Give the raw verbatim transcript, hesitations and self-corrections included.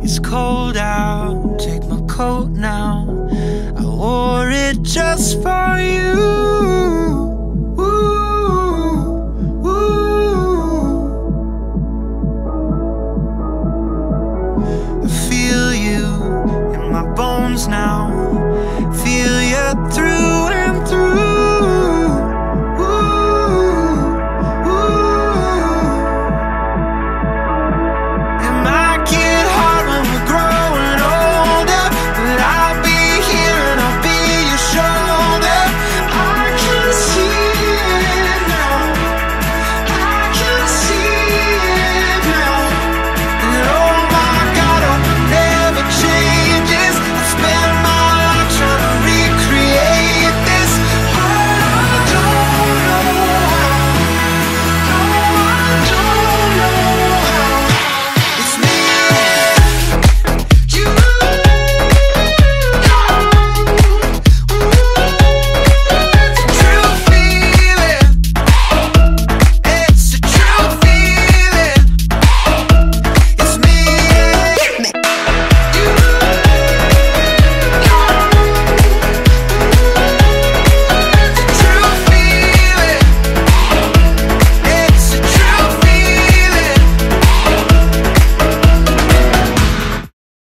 It's cold out, take my coat now. I wore it just for you. Ooh, ooh. I feel you in my bones now. Feel you through